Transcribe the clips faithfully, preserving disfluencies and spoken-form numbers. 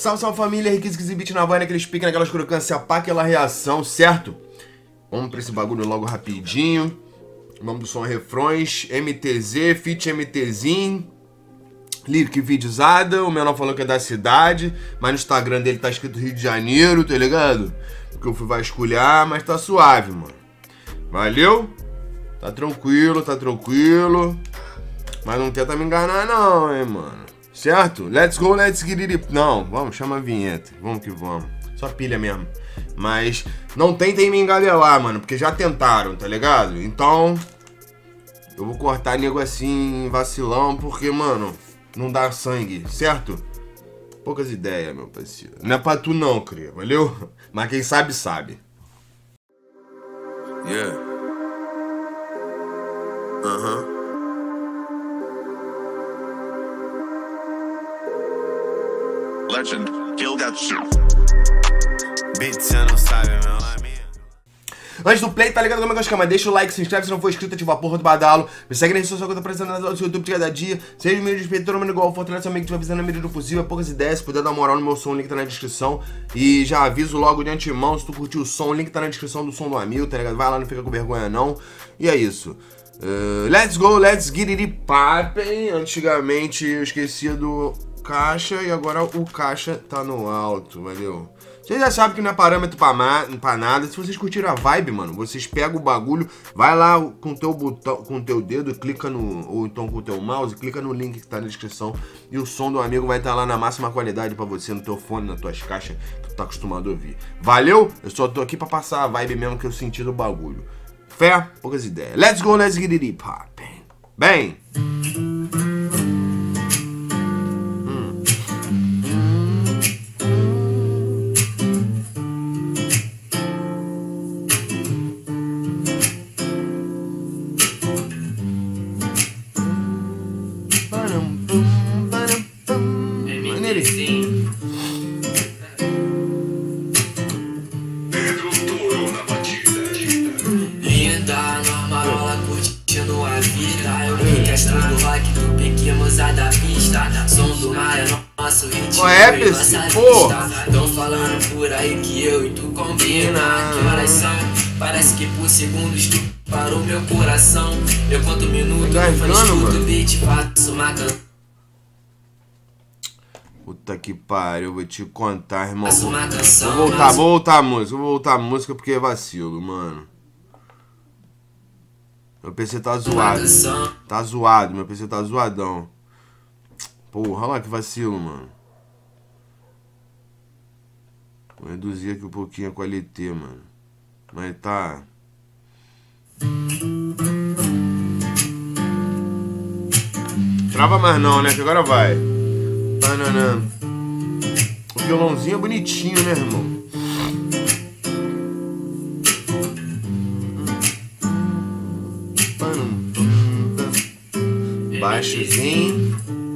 Salve, salve família, Riquíssimo Exhibit na voz, naqueles piques, naquelas crocância, pá, aquela reação, certo? Vamos pra esse bagulho logo rapidinho. O nome do som é Refrões, M T Z, feat MTzinho, lyric videozada. O menor falou que é da cidade, mas no Instagram dele tá escrito Rio de Janeiro, tá ligado? Porque eu fui vasculhar, mas tá suave, mano. Valeu? Tá tranquilo, tá tranquilo. Mas não tenta me enganar não, hein, mano. Certo? Let's go, let's get it. Não, vamos, chama a vinheta. Vamos que vamos. Só pilha mesmo. Mas não tentem me engabelar, mano, porque já tentaram, tá ligado? Então, eu vou cortar nego assim, vacilão, porque, mano, não dá sangue, certo? Poucas ideias, meu parceiro. Não é pra tu não, cria, valeu? Mas quem sabe, sabe. Yeah. Aham. Uh-huh. Legend, kill that shit. Bitch, você não sabe, meu amigo. Antes do play, tá ligado como é que eu esquema? Deixa o like, se inscreve se não for inscrito, ativa a porra do badalo. Me segue na rede social que eu tô aparecendo nas aulas do YouTube de cada dia. Seja o meio de respeito, todo mundo igual, fortalece o amigo que estiver avisando na medida do possível. É poucas ideias, se puder dar moral no meu som, o link tá na descrição. E já aviso logo de antemão, se tu curtiu o som, o link tá na descrição do som do amigo, tá ligado? Vai lá, não fica com vergonha não. E é isso. Uh, let's go, let's get it poppin'. Antigamente eu esquecia do caixa e agora o caixa tá no alto, valeu? Vocês já sabem que não é parâmetro pra, pra nada. Se vocês curtiram a vibe, mano, vocês pegam o bagulho, vai lá com o teu botão, com o teu dedo, clica no, ou então com o teu mouse, clica no link que tá na descrição e o som do amigo vai estar lá na máxima qualidade pra você, no teu fone, nas tuas caixas que tu tá acostumado a ouvir. Valeu? Eu só tô aqui pra passar a vibe mesmo que eu senti do bagulho. Fé? Poucas ideias. Let's go, let's get it poppin'. Bem... Linda, na marola, curtindo a vida. Eu vi que astro do rock do pique, musa da pista. Som do mar é nosso ritmo é, e nossa vista. Tão falando por aí que eu e tu combina. Que horas são? Parece que por segundos tu parou meu coração. Eu conto minutos, eu escuto o beat, faço uma canção. Puta que pariu, eu vou te contar, irmão. Vou, canção, vou voltar, vou voltar a música, vou voltar a música porque é vacilo, mano. Meu P C tá zoado. Tá zoado, meu P C tá zoadão. Porra, olha lá que vacilo, mano. Vou reduzir aqui um pouquinho a qualité, mano. Mas tá... Trava mais não, né? Que agora vai. Banana. O violãozinho é bonitinho, né, irmão? Baixozinho.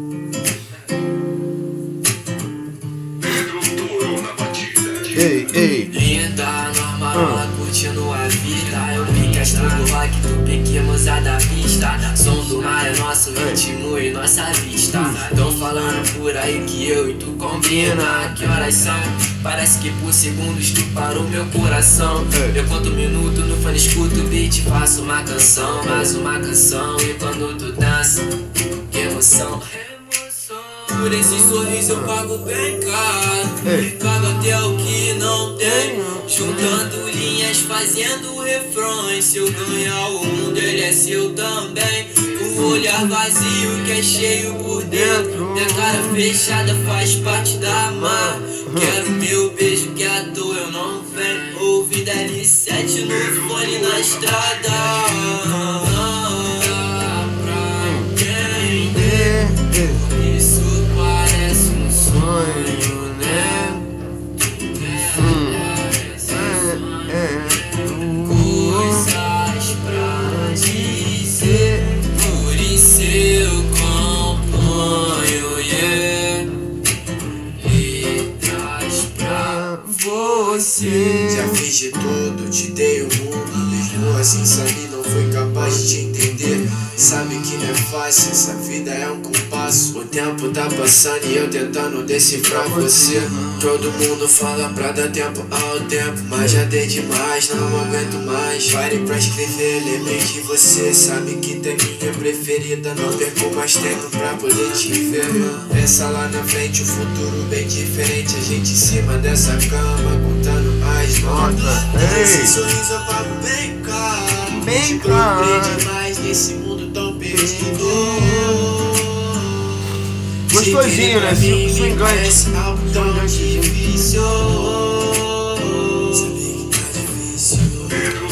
Ei, ei. Linda, na marola, curtindo a vida. Eu vi que astro do rock do pique, musa da pista. Som do mar é nosso ritmo e nossa vista. Tão falando por aí que eu e tu combina. Que horas são? Parece que por segundos tu parou meu coração. Eu conto um minuto no fone, escuto o beat, faço uma canção, mais uma canção. E quando tu dança, que emoção. Por esse sorriso eu pago bem caro. Pago até o que não tem. Juntando linhas, fazendo refrões. Se eu ganhar o mundo, ele é seu também. O olhar vazio que é cheio por dentro. Minha cara fechada faz parte da mar. Quero meu beijo que à toa eu não venho. Ouvir L sete no fone na estrada. Já fiz de tudo, te dei o mundo. Mesmo assim, sabe, não foi capaz de te entender. Sabe que não é fácil, essa vida é um compasso. O tempo tá passando e eu tentando decifrar você. Todo mundo fala pra dar tempo ao tempo, mas já dei demais, não aguento mais. Pare pra escrever, lembrei de você. Sabe que tu é minha preferida, não perco mais tempo pra poder te ver. Pensa lá na frente, o futuro bem diferente. A gente em cima dessa cama, contando as notas. Esse sorriso eu pago bem caro. Te procurei demais nesse mundo tão perdido. Gostosinho, né? Swingante. Algo tão difícil. Sabia que tá difícil.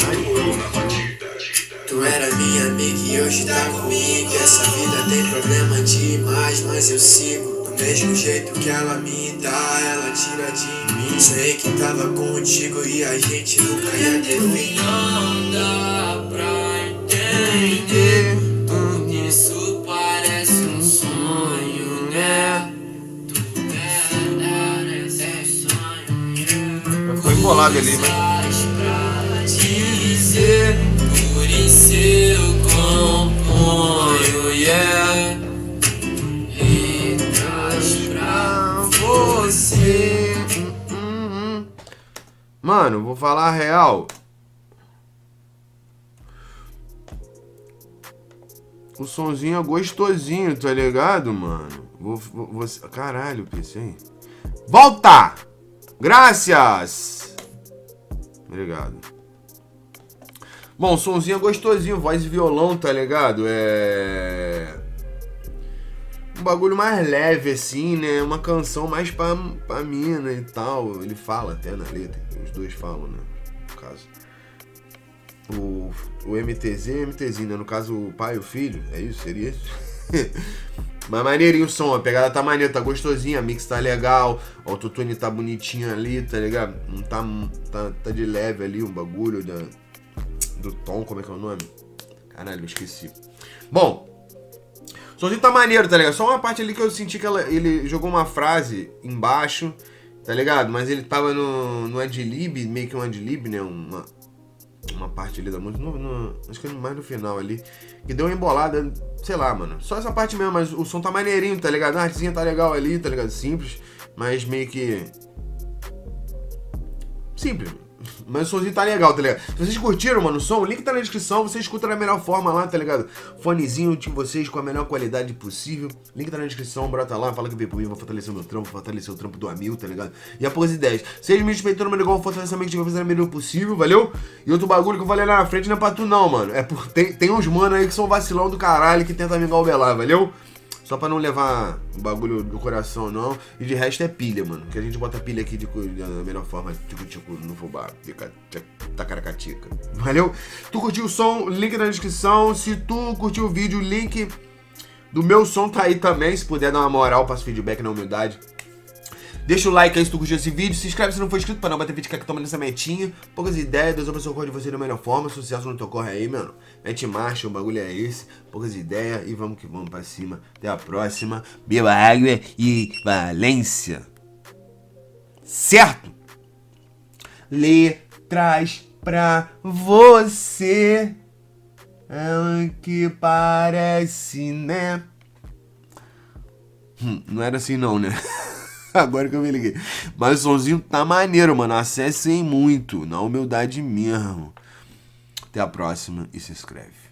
Tu era minha amiga e hoje tá comigo. Essa vida tem problema demais, mas eu sigo. Do mesmo jeito que ela me dá, ela tira de mim. Sei que tava contigo e a gente nunca ia ter fim. Não dá pra entender. Tudo isso parece um sonho, né? Tudo parece um sonho. Ficou embolado ali, mas... Pra dizer, por isso eu componho, yeah. E traz pra você. Mano, vou falar a real. O sonzinho é gostosinho, tá ligado, mano? Vou, vou, vou... Caralho, pensei. Volta! Graças! Obrigado. Bom, sonzinho é gostosinho, voz e violão, tá ligado? É... um bagulho mais leve, assim, né? Uma canção mais pra, pra mina e tal. Ele fala até na letra, os dois falam, né? No caso. O, o M T Z e o MTzinho, né? No caso, o pai e o filho. É isso? Seria isso? Mas maneirinho o som, a pegada tá maneira, tá gostosinha, a mix tá legal, o autotune tá bonitinho ali, tá ligado? Não tá, tá, tá de leve ali, um bagulho da, do tom, como é que é o nome? Caralho, eu esqueci. Bom, o somzinho tá maneiro, tá ligado? Só uma parte ali que eu senti que ela, ele jogou uma frase embaixo, tá ligado? Mas ele tava no, no adlib, meio que um adlib, né? Uma, uma parte ali da música, no, no, acho que mais no final ali, que deu uma embolada, sei lá, mano. Só essa parte mesmo, mas o som tá maneirinho, tá ligado? A artezinha tá legal ali, tá ligado? Simples, mas meio que... simples. Mas o somzinho tá legal, tá ligado? Se vocês curtiram, mano, o som, o link tá na descrição, você escuta da melhor forma lá, tá ligado? Fonezinho de vocês com a melhor qualidade possível. Link tá na descrição, brota lá, fala que veio por mim, vou fortalecer o meu trampo, vou fortalecer o trampo do Amil, tá ligado? E após ideias. Seja me respeitando, mano, igual o fortalecimento que eu fiz na melhor possível, valeu? E outro bagulho que eu falei lá na frente não é pra tu não, mano. É por... tem, tem uns mano aí que são vacilão do caralho que tenta me engalbelar, valeu? Só pra não levar o bagulho do coração, não. E de resto é pilha, mano. Que a gente bota pilha aqui de, da melhor forma, tico-tico, no fubá, tacaracatica. Valeu? Tu curtiu o som, link na descrição. Se tu curtiu o vídeo, link do meu som tá aí também. Se puder dar uma moral, passa feedback na humildade. Deixa o like aí se tu curtiu esse vídeo. Se inscreve se não for inscrito pra não bater vídeo que toma nessa metinha. Poucas ideias, Deus abençoe o corre de você da melhor forma. Sucesso no teu corre aí, mano. Mete marcha, o bagulho é esse. Poucas ideias e vamos que vamos pra cima. Até a próxima. Beba água e Valência. Certo? Letras pra você. É o que parece, né? Hum, não era assim não, né? Agora que eu me liguei. Mas o somzinho tá maneiro, mano. Acessem muito. Na humildade mesmo. Até a próxima e se inscreve.